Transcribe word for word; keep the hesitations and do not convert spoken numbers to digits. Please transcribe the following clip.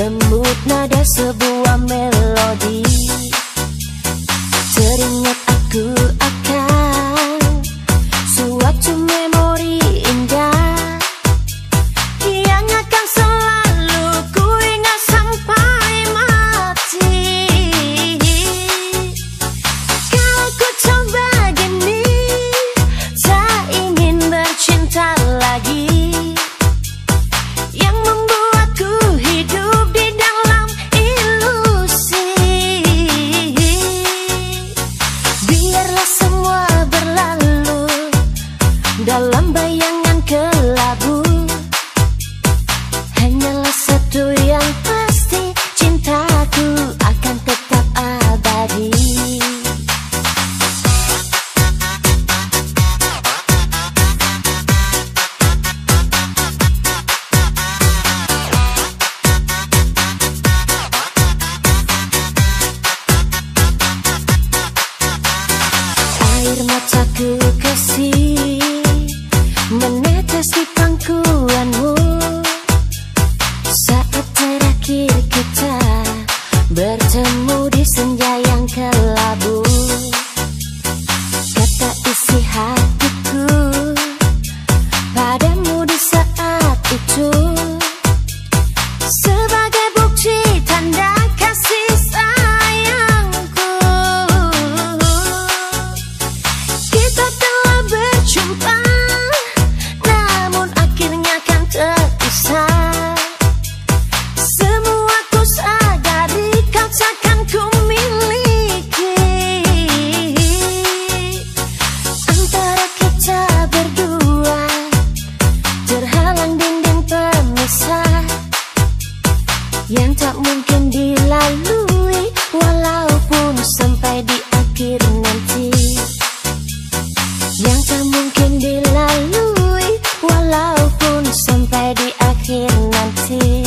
lembut nada sebuah melodi. Teringat aku akan suatu memori indah yang akan selalu ku ingat sampai mati. Kalau ku coba gini, tak ingin bercinta lagi, yang membuatku hidup di dalam ilusi. Biarlah semua berlalu dalam bayangan kelabu. Hanyalah satu yang pasti, cintaku akan tetap abadi. Air mataku kasih menetes di pangkuanmu saat terakhir kita bertemu di senja yang kelabu. Kata isi hatiku padamu di saat itu sebagai bukti tanda kasih sayangku. Kita telah berjumpa, namun akhirnya kan terpisah. Semua ku sadari kau takkan ku miliki. Antara kita berdua terhalang dinding pemisah yang tak mungkin dilalui walaupun sampai di akhir nanti. Yang tak mungkin dilalui walaupun sampai di akhir nanti.